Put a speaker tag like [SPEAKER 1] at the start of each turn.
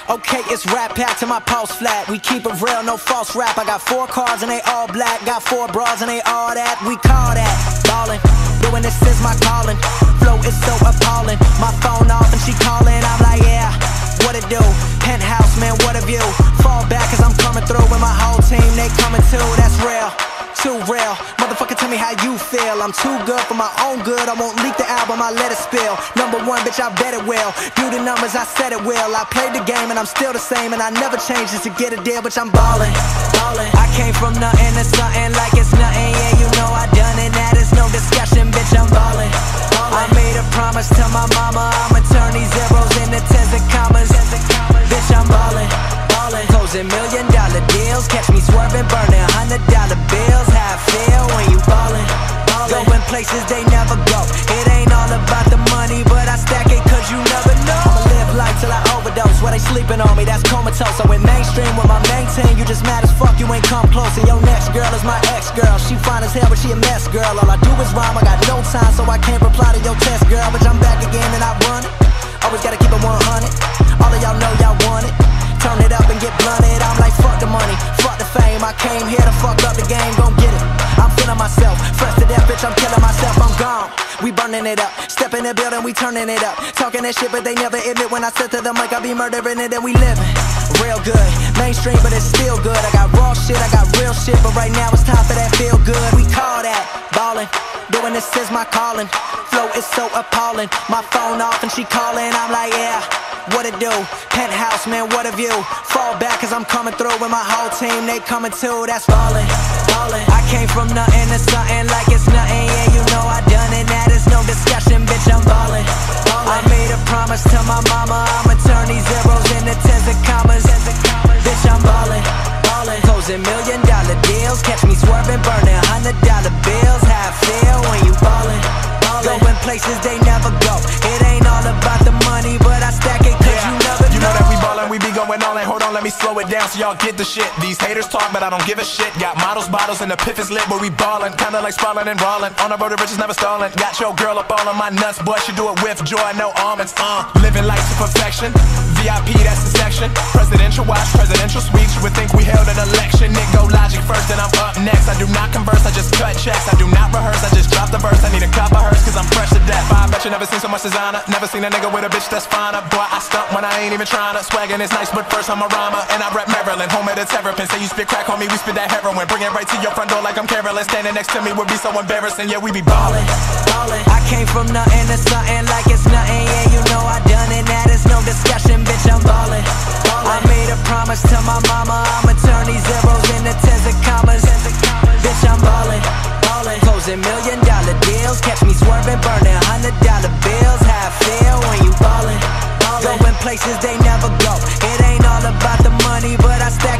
[SPEAKER 1] Okay, it's rap pack to my pulse flat. We keep it real, no false rap. I got 4 cars and they all black. Got 4 bras and they all that. We call that ballin'. Doing this is my calling. Flow is so appalling. My phone off and she calling. I'm like, yeah, what it do? Penthouse, man, what a view. Fall back cause I'm coming through with my whole team. They coming too, that's real. Too real, motherfucker, tell me how you feel. I'm too good for my own good. I won't leak the album, I let it spill. #1, bitch, I bet it will. Do the numbers, I said it will. I played the game and I'm still the same, and I never changed just to get a deal, bitch, I'm ballin', ballin'. I came from nothing to something like it's nothing. Yeah, you know I done it, that is no discussion, bitch, I'm ballin', ballin'. I made a promise to my mama, I'ma turn these zeros into tens and commas. Bitch, I'm ballin', ballin'. Closing $1 million deals, catch me swerving, burning $100 bills. How I feel when you ballin', ballin'. Going places they never go. It ain't all about the money, but I stack it cause you never know. I'ma live life till I overdose. While they sleeping on me, that's comatose. I went mainstream with my main team. You just mad as fuck, you ain't come close. And your next girl is my ex-girl. She fine as hell, but she a mess, girl. All I do is rhyme, I got no time, so I can't reply to your test, girl. But I'm back again and I run it. Always gotta keep it 100. All of y'all know y'all want it. Turn it up and get blunted. I'm like, fuck the money, fuck the fame. I came here to fuck up the game, gon' get it. I'm feeling myself, fresh to death, bitch, I'm killing myself, I'm gone. We burning it up, step in the building, we turning it up. Talking that shit, but they never admit when I said to them, like I be murdering it and we living real good. Mainstream, but it's still good. I got raw shit, I got real shit, but right now it's time for that feel good. We call that ballin'. Doing this is my calling. Flow is so appalling. My phone off and she calling. I'm like, yeah, what it do? Penthouse, man, what a view. Fall back cause I'm coming through with my whole team. They coming too, that's ballin', ballin'. I came from nothing to something like it's nothing. Yeah, you know I done it, that is no discussion, bitch, I'm ballin', ballin'. I made a promise to my mama, I'ma turn these zeros into tens and commas. Bitch, I'm ballin', ballin'. Closing $1 million deals, catch me swerving, burning $100 bills. How I feel when you ballin', ballin'. Going places they never go. It ain't all about the money, but I stack it cause you never know.
[SPEAKER 2] You know that we ballin', we be going all in. Hold on, let me slow it down so y'all get the shit. These haters talk, but I don't give a shit. Got models, bottles, and the piff is lit, but we ballin'. Kinda like sprawlin' and rollin'. On the road to riches, never stallin'. Got your girl up all on my nuts, boy, she do it with joy, no almonds. Living life to perfection. VIP, that's the section. Presidential watch, presidential suites. You would think we held an election. Nick go logic first, then I'm up next. I do not converse, I just cut checks. I do not rehearse, I just drop the verse. I need a cup of hers, cause I'm fresh to death. I bet you never seen so much designer. Never seen a nigga with a bitch that's finer. Boy, I stunt when I ain't even tryna. Swaggin' is nice, but first I'm a rhymer. And I rep Maryland, home of the terrapin. Say you spit crack on me, we spit that heroin. Bring it right to your front door like I'm Carolyn. Standing next to me would be so embarrassing. Yeah, we be ballin',
[SPEAKER 1] ballin'. I came from nothing to something like it's nothing. Yeah, you know I done it, that is no discussion, bitch, I'm ballin', ballin'. I made a promise to my mama, I'ma turn these zeros into tens and commas. Bitch, I'm ballin', ballin'. Closing $1 million deals, catch me swerving, burning $100 bills. How I feel when you ballin', ballin'. Going places they never go. It ain't all about the money, but I stack